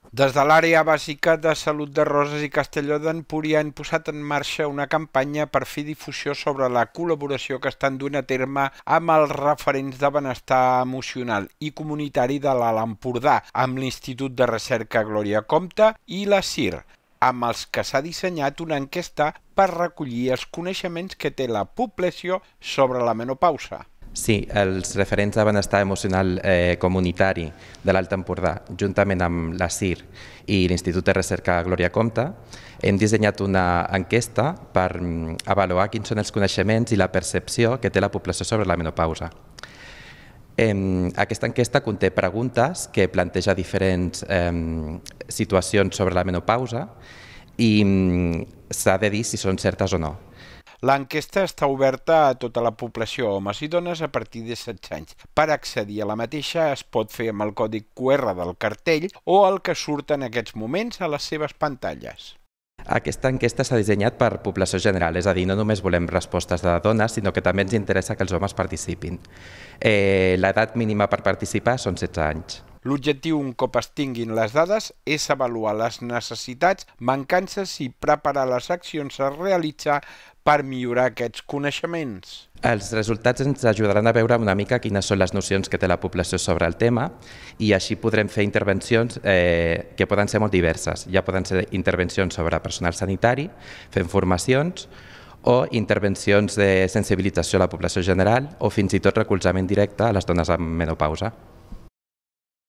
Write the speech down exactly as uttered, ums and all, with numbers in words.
Des de l'àrea bàsica de salut de Roses i Castelló d'Empúria han posat en marxa una campanya per fer difusió sobre la col·laboració que estan duent a terme amb els referents de benestar emocional i comunitari de l'Alt Empordà, amb l'Institut de Recerca Glòria Comte i la C I R, amb els que s'ha dissenyat una enquesta per recollir els coneixements que té la població sobre la menopausa. Sí, els referents de benestar emocional eh, comunitari de l'Alt Empordà, juntament amb la C I R i l'Institut de Recerca Glòria Comte, hem dissenyat una enquesta per avaluar quins són els coneixements i la percepció que té la població sobre la menopausa. Eh, aquesta enquesta conté preguntes que planteja diferents eh, situacions sobre la menopausa i s'ha de dir si són certes o no. L'enquesta està oberta a tota la població, homes i dones, a partir de setze anys. Per accedir a la mateixa es pot fer amb el codi Q R del cartell o el que surt en aquests moments a les seves pantalles. Aquesta enquesta s'ha dissenyat per població general, és a dir, no només volem respostes de dones, sinó que també ens interessa que els homes participin. Eh, L'edat mínima per participar són setze anys. L'objectiu, un cop es tinguin les dades, és avaluar les necessitats, mancances i preparar les accions a realitzar per millorar aquests coneixements. Els resultats ens ajudaran a veure una mica quines són les nocions que té la població sobre el tema i així podrem fer intervencions eh, que poden ser molt diverses. Ja poden ser intervencions sobre personal sanitari, fent formacions, o intervencions de sensibilització a la població general o fins i tot recolzament directe a les dones amb menopausa.